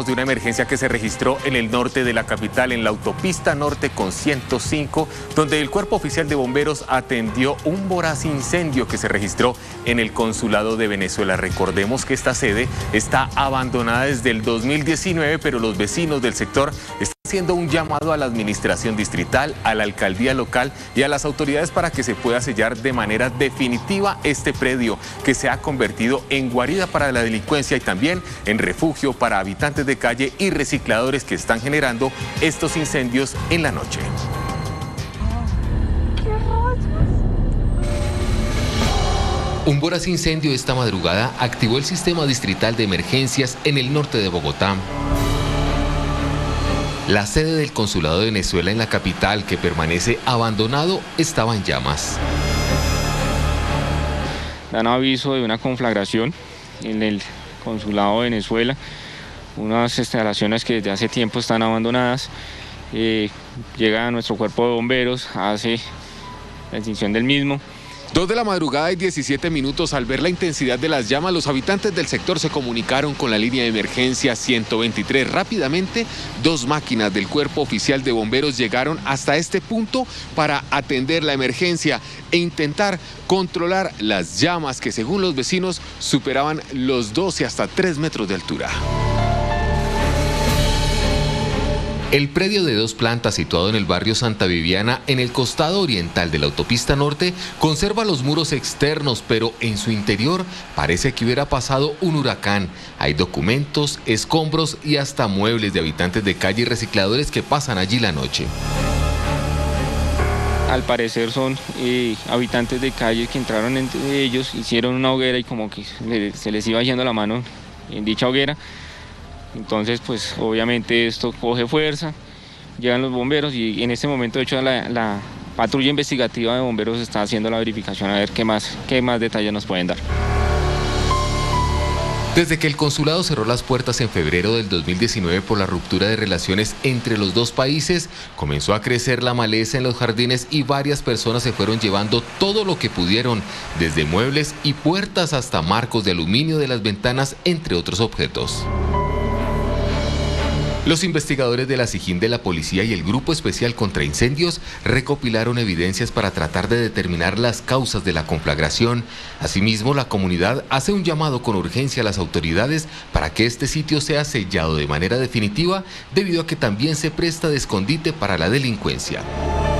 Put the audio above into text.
De una emergencia que se registró en el norte de la capital, en la autopista norte con 105, donde el Cuerpo Oficial de Bomberos atendió un voraz incendio que se registró en el Consulado de Venezuela. Recordemos que esta sede está abandonada desde el 2019, pero los vecinos del sector están haciendo un llamado a la administración distrital, a la alcaldía local y a las autoridades para que se pueda sellar de manera definitiva este predio que se ha convertido en guarida para la delincuencia y también en refugio para habitantes de calle y recicladores que están generando estos incendios en la noche. Un voraz incendio esta madrugada activó el sistema distrital de emergencias en el norte de Bogotá. La sede del Consulado de Venezuela en la capital, que permanece abandonado, estaba en llamas. Dan aviso de una conflagración en el Consulado de Venezuela, unas instalaciones que desde hace tiempo están abandonadas. Llega nuestro cuerpo de bomberos, hace la extinción del mismo. 2 de la madrugada y 17 minutos. Al ver la intensidad de las llamas, los habitantes del sector se comunicaron con la línea de emergencia 123. Rápidamente, 2 máquinas del Cuerpo Oficial de Bomberos llegaron hasta este punto para atender la emergencia e intentar controlar las llamas que, según los vecinos, superaban los 12 hasta 3 metros de altura. El predio de 2 plantas situado en el barrio Santa Viviana, en el costado oriental de la autopista norte, conserva los muros externos, pero en su interior parece que hubiera pasado un huracán. Hay documentos, escombros y hasta muebles de habitantes de calle y recicladores que pasan allí la noche. Al parecer son habitantes de calle que entraron entre ellos, hicieron una hoguera y como que se les iba yendo la mano en dicha hoguera. Entonces, pues obviamente esto coge fuerza, llegan los bomberos y en este momento, de hecho, la patrulla investigativa de bomberos está haciendo la verificación a ver qué más detalles nos pueden dar. Desde que el consulado cerró las puertas en febrero del 2019 por la ruptura de relaciones entre los dos países, comenzó a crecer la maleza en los jardines y varias personas se fueron llevando todo lo que pudieron, desde muebles y puertas hasta marcos de aluminio de las ventanas, entre otros objetos. Los investigadores de la SIJIN de la policía y el Grupo Especial contra Incendios recopilaron evidencias para tratar de determinar las causas de la conflagración. Asimismo, la comunidad hace un llamado con urgencia a las autoridades para que este sitio sea sellado de manera definitiva, debido a que también se presta de escondite para la delincuencia.